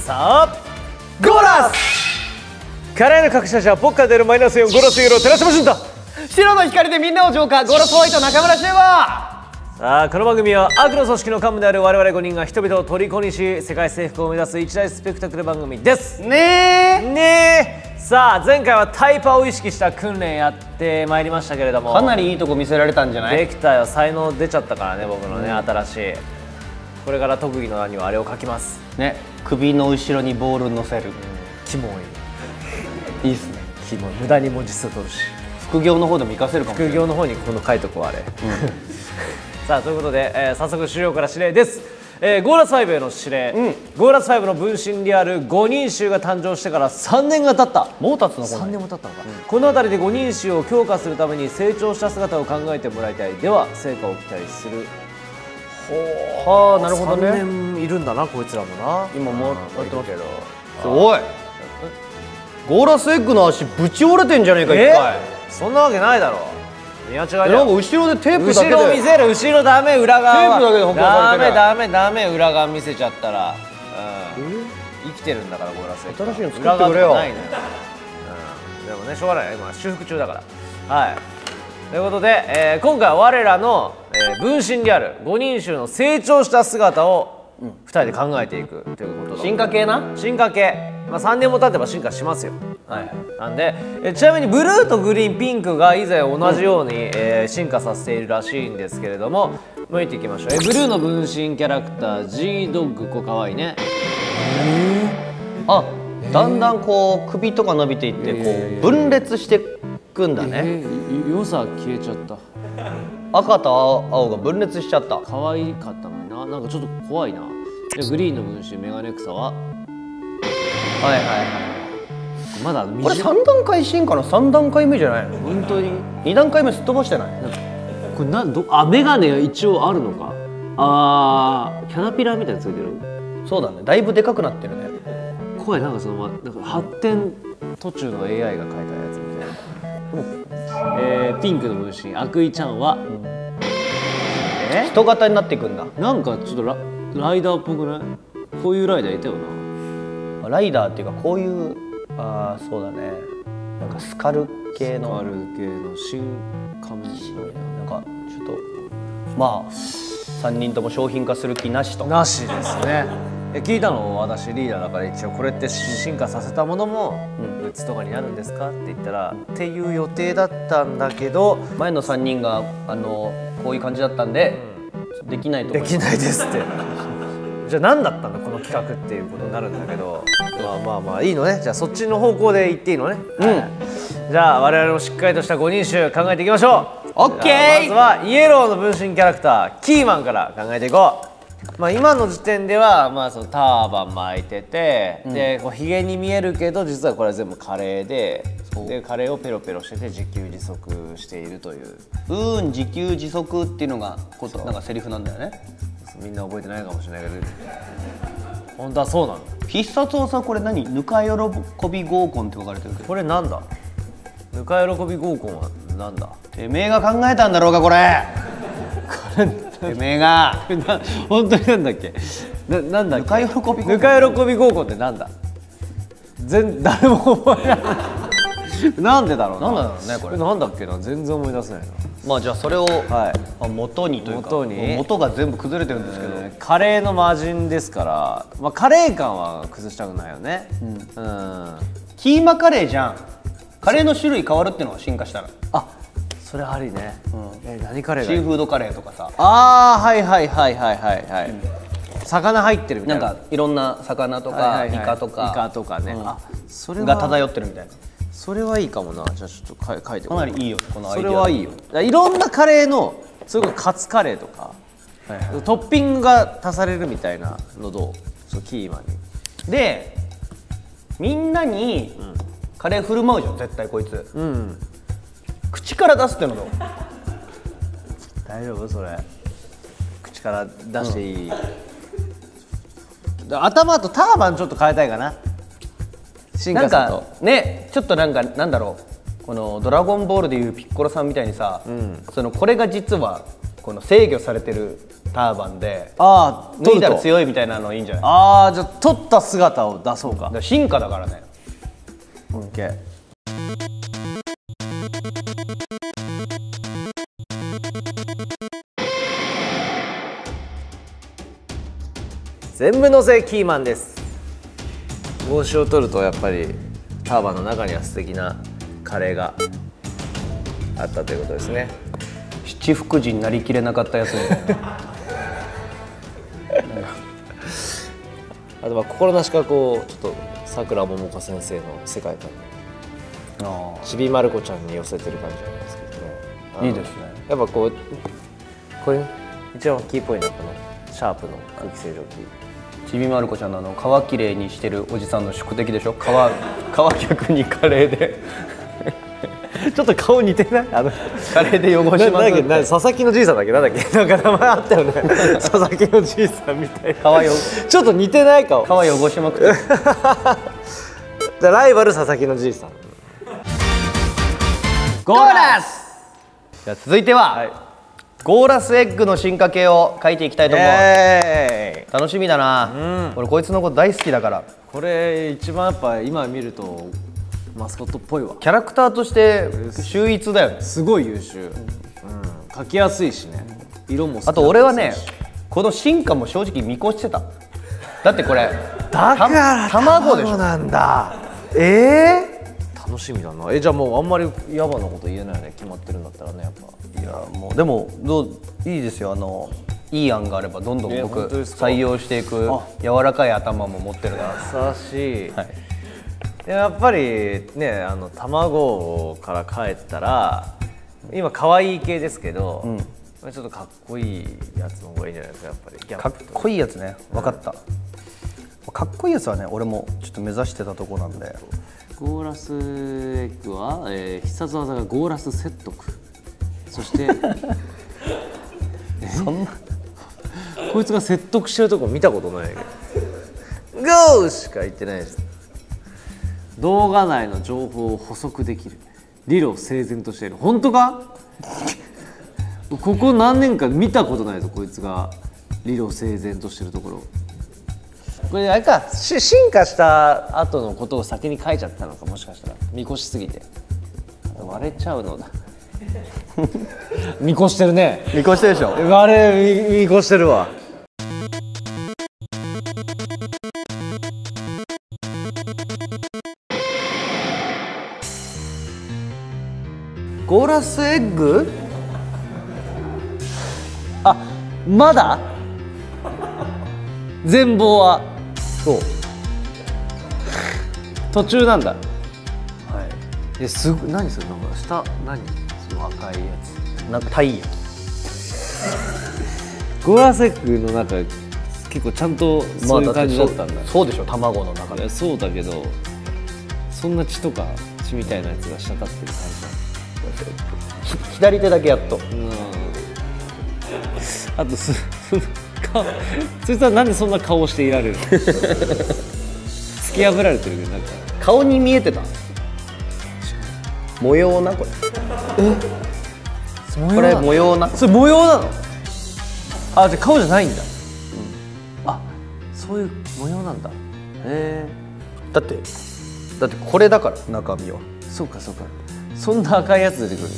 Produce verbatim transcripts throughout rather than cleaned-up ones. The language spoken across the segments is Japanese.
さあゴーラスカレーの隠し味は僕から出るマイナスよんゴーラスユーロ寺島俊太白の光でみんなを浄化ゴーラスホワイト中村修吾。 さあこの番組は悪の組織の幹部である我々ごにんが人々を虜にし世界征服を目指す一大スペクタクル番組ですねえねえ。さあ前回はタイパを意識した訓練やってまいりましたけれども、 かなりいいとこ見せられたんじゃない？ できたよ。才能出ちゃったからね僕のね、うん、新しい。これから特技の名にはあれを書きますね。首の後ろにボール乗せる、うん、 キモいいいっすね。 キモい。無駄に文字数取るし副業の方でも活かせるかもしれない。 副業の方にこの書いとこうあれ、うん、さあということで、えー、早速資料から指令です、えー、ゴーラスファイブへの指令、うん、ゴーラスファイブの分身であるごにん衆が誕生してからさんねんが経った。 もう経つの？ さんねんも経ったのか、うん、この辺りでごにん衆を強化するために成長した姿を考えてもらいたい。では成果を期待する。 はあ、なるほどね。 さんねんいるんだなこいつらもな。 今もやってますけどすごい。ゴーラスエッグの足ぶち折れてんじゃねえか一回。 そんなわけないだろ。見間違いだよ。 なんか後ろでテープだけで後ろ見せる。後ろダメ。裏側はテープだけで補強されてる。 ダメダメダメ。裏側見せちゃったら、うん、生きてるんだからゴーラスエッグ。 新しいの作ってくれよ。 ないのよ、うん、でもねしょうがない。今修復中だから。はいということで、えー、今回は我らの、えー、分身であるごにん衆の成長した姿をふたりで考えていくということだ。 進化系な。 進化系、まあ、さんねんも経てば進化しますよ。 はい、 なんでえちなみにブルーとグリーンピンクが以前同じように、うんえー、進化させているらしいんですけれども、向いていきましょう。えブルーの分身キャラクター G ドッグ、こうかわいいね。 へーあ、だんだんこう首とか伸びていってこう分裂していくんだね。 えー、良さ消えちゃった。 赤と 青, 青が分裂しちゃった。 可愛かったのにな。なんかちょっと怖いな。でグリーンの分身メガネ草ははいはいはいまだこれさん段階進化のさん段階目じゃないの？ 本当にに段階目すっ飛ばしてない？ これなんどあメガネが一応あるのか。あーキャナピラーみたいについてる。 そうだね。だいぶでかくなってるね。 怖い。なんかそのなんか発展途中の エーアイ が描いたやつみたいな。えー、ピンクの分身アクイちゃんは、うん、 え人型になっていくんだ。 なんかちょっとラライダーっぽくない？こういうライダーいたよな。 ライダーっていうかこういうああそうだね。なんかスカル系のスカル系の新仮面なんかちょっとまあさんにんとも商品化する気なしと。 なしですね。聞いたの私リーダーだから一応これって進化させたものもグッズとかになるんですかって言ったらっていう予定だったんだけど前のさんにんがあのこういう感じだったんで、うん、できないと思います。 できないですってじゃあ何だったんだこの企画っていうことになるんだけどまあまあまあいいのね。じゃあそっちの方向で行っていいのね。うん、はい、じゃあ我々もしっかりとしたごにん衆考えていきましょう。 OK。 まずはイエローの分身キャラクターキーマンから考えていこう。まあ今の時点ではまあそのターバン巻いてて、うん、でこうひげに見えるけど実はこれは全部カレーででカレーをペロペロしてて自給自足しているという。 うん自給自足っていうのがことなんかセリフなんだよね。 みんな覚えてないかもしれないけど本当はそうなの。 必殺技これ何？ぬか喜び合コンって書かれてるけどこれなんだ？ぬか喜び合コンはなんだ？ てめえが考えたんだろうかこれこれてめえが本当になんだっけな、なんだっけぬか喜び合コンぬか喜び合コンってなんだ？全誰も覚えられないなんでだろうな。 なんだろうねこれ。 なんだっけな全然思い出せないな。 まあじゃあそれを、はい、元にというか元に元が全部崩れてるんですけど、えー、カレーの魔人ですから、まあ、カレー感は崩したくないよね。うん、うん、 キーマカレーじゃん。カレーの種類変わるっていうのが進化したらあそれありね、うん、え何カレーがシーフードカレーとかさああはいはいはいはいはいはい、うん、魚入ってるみたいな。 なんかいろんな魚とか、はいはいはい、イカとかイカとかね、うん、あそれが漂ってるみたいな。 それはいいかもな。じゃあちょっと書いてかなりいいよこのアイデア。 それはいいよ。いろんなカレーのそれこそカツカレーとか、はいはい、トッピングが足されるみたいなのどう？そうキーマンにでみんなにカレー振る舞うじゃん絶対こいつ、うん、口から出すってのどう？ 大丈夫それ口から出していい、うん、頭とターバンちょっと変えたいかな。進化するとなんかねちょっとなんかなんだろうこのドラゴンボールでいうピッコロさんみたいにさ、うん、そのこれが実はこの制御されてるターバンでああ、 脱いだらい。 強いみたいなのいいんじゃない？ ああ、じゃあ取った姿を出そうかだか。ら進化だからね。 オッケー。全部のせキーマンです。帽子を取るとやっぱりターバンの中には素敵なカレーがあったということですね。 七福神になりきれなかったやつみたいな。 あとは心なしかこうちょっとさくらももこ先生の世界観にちびまる子ちゃんに寄せてる感じなんですけどね。 いいですね。 やっぱこうこれ、ね、一番キーポイントのこのシャープの空気清浄機。 ちびまる子ちゃんのあの川きれいにしてるおじさんの宿敵でしょ。川川客にカレーでちょっと顔似てない？あのカレーで汚しまくって佐々木のじいさんだっけ、なんだっけ、なんか名前あったよね佐々木のじいさんみたいな。 川よちょっと似てない顔。 川汚しまくってライバル佐々木のじいさん。 ゴーラス。じゃあ続いては、はい、ゴーラスエッグの進化系を書いていきたいと思う。 えー、 楽しみだな、うん、俺こいつのこと大好きだから。 これ一番やっぱ今見るとマスコットっぽいわ。 キャラクターとして秀逸だよね。 すごい優秀、うん、描きやすいしね、色も好き。 あと俺はねこの進化も正直見越してた。だってこれだから卵でしょ。 卵なんだ。えー、楽しみだな。えじゃあもうあんまり野蛮なこと言えないよね、決まってるんだったらね。やっぱいやもうでもどういいですよ。あのいい案があればどんどん僕採用していく。柔らかい頭も持ってるな。 優しい、 はい、 やっぱりね、あの卵から帰ったら今可愛い系ですけど、うん、ちょっとかっこいいやつの方がいいんじゃないですか。やっぱりギャップかっこいいやつね。分かった、うん、かっこいいやつはね俺もちょっと目指してたとこなんで。 ゴーラスエッグは、えー、必殺技がゴーラス説得。そしてそんなこいつが説得してるとこ見たことないけどゴーしか言ってないです。動画内の情報を補足できる。理路整然としている。本当か？ここ何年か見たことないぞこいつが理路整然としてるところ。これあれか、し進化した後のことを先に書いちゃったのか、もしかしたら見越しすぎて割れちゃうのだ見越してるね。 見越してるでしょ。 割れ 見, 見越してるわ。ゴーラスエッグ？あ、まだ全貌はそう途中なんだ。はい。え、すごい。何それ、なんか下何その赤いやつ。 なんかタイヤ。 ゴーラスエッグの中結構ちゃんとそういう感じだったんだ。 まあ、そうでしょ、卵の中で。 いやそうだけど、そんな血とか血みたいなやつが滴ってる感じ。 左手だけやっと。うん、 あとす顔そいつはなんでそんな顔していられるの突き破られてるけど、なんか顔に見えてた模様な。これえこれ模様な。 それ模様なの？あ、じゃあ顔じゃないんだ、うん、あ、そういう模様なんだ。へえ。 だってだってこれだから中身は。 そうかそうか。そんな赤いやつ出てくる。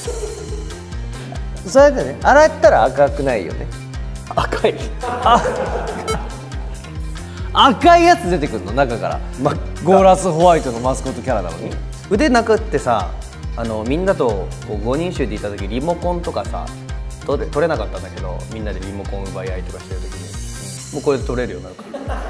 それでね、洗ったら赤くないよね。 赤いあ赤いやつ出てくるの中から、ま、ゴーラスホワイトのマスコットキャラなのに。 腕なくってさ、あのみんなとこうごにん衆でいた時リモコンとかさ取れ、取れなかったんだけど、みんなでリモコン奪い合いとかしてる時に、もうこれで取れるようになるから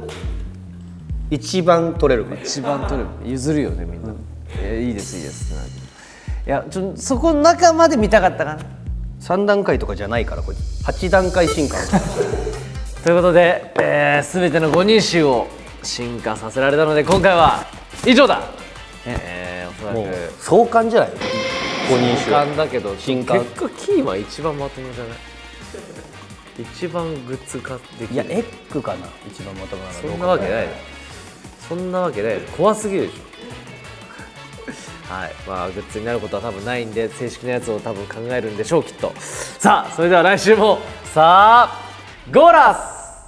一番取れるから。 一番取れる。譲るよねみんな、うん、いやいいですいいです。いやちょそこの中まで見たかったかな。 さん段階とかじゃないからこれはち段階進化ということで、えー、全てのごにん衆を進化させられたので今回は以上だ。えー、おそらく壮観じゃない？ごにん衆壮観だけど進化。 結果キーは一番まともじゃない？一番グッズ化できる。 いやエッグかな一番まともなの。 そんなわけない。そんなわけない。怖すぎるでしょ。はい、まあグッズになることは多分ないんで、正式なやつを多分考えるんでしょうきっと。さあそれでは来週もさあゴーラ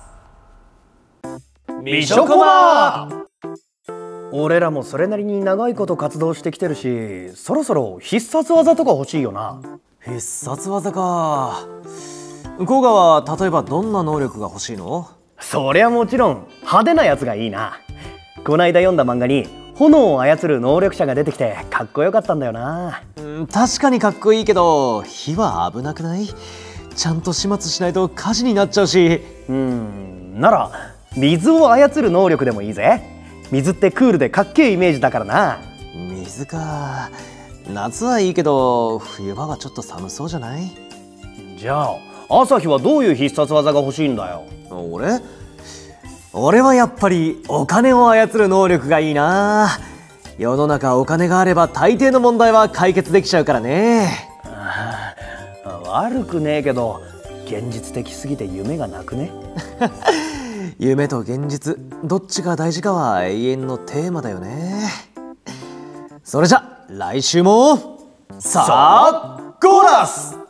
スみしょこま。 俺らもそれなりに長いこと活動してきてるし、そろそろ必殺技とか欲しいよな。 必殺技か。甲賀は例えばどんな能力が欲しいの？ そりゃもちろん派手なやつがいいな。こないだ読んだ漫画に炎を操る能力者が出てきてかっこよかったんだよな。 うん、確かにかっこいいけど火は危なくない？ちゃんと始末しないと火事になっちゃうし。 うーんなら水を操る能力でもいいぜ。水ってクールでかっけえイメージだからな。 水か。夏はいいけど冬場はちょっと寒そうじゃない？ じゃあ朝日はどういう必殺技が欲しいんだよ。 俺俺はやっぱりお金を操る能力がいいな。世の中お金があれば大抵の問題は解決できちゃうからね。 ああ悪くねえけど現実的すぎて夢がなくね？ 夢と現実どっちが大事かは永遠のテーマだよね。それじゃ来週もさあゴーラス。